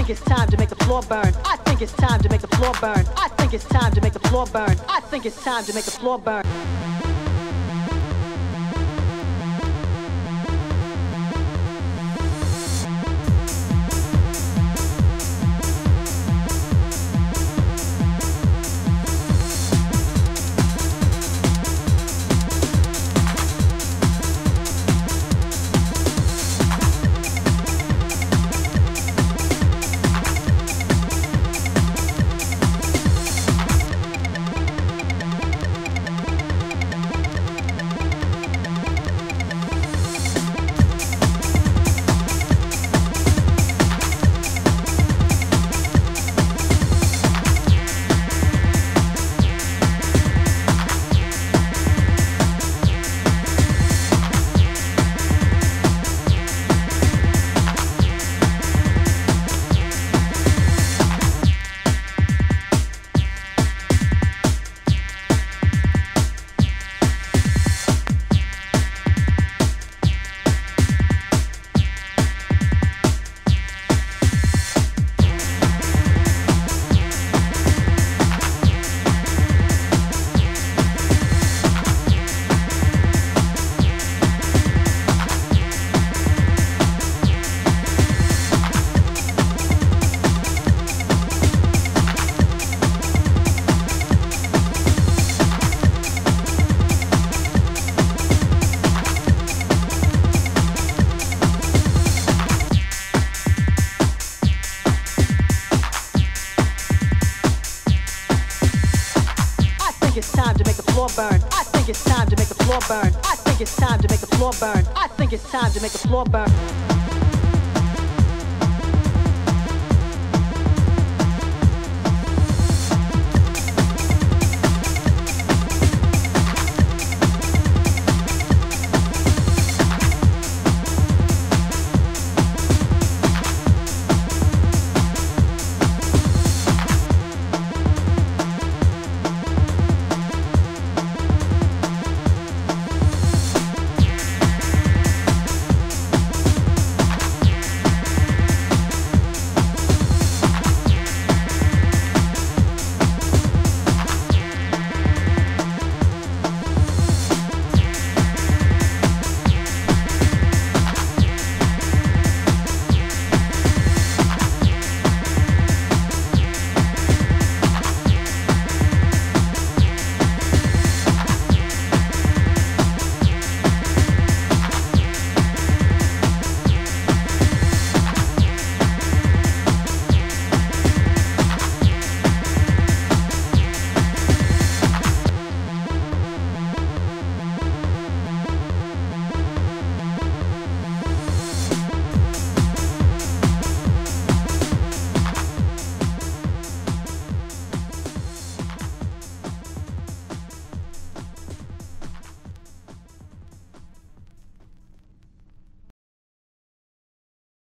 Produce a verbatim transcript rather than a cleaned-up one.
it's time to make the floor burn. I think it's time to make the floor burn. I think it's time to make the floor burn. I think it's time to make the floor burn. It's time to make the floor burn. I think it's time to make the floor burn. I think it's time to make the floor burn. I think it's time to make the floor burn.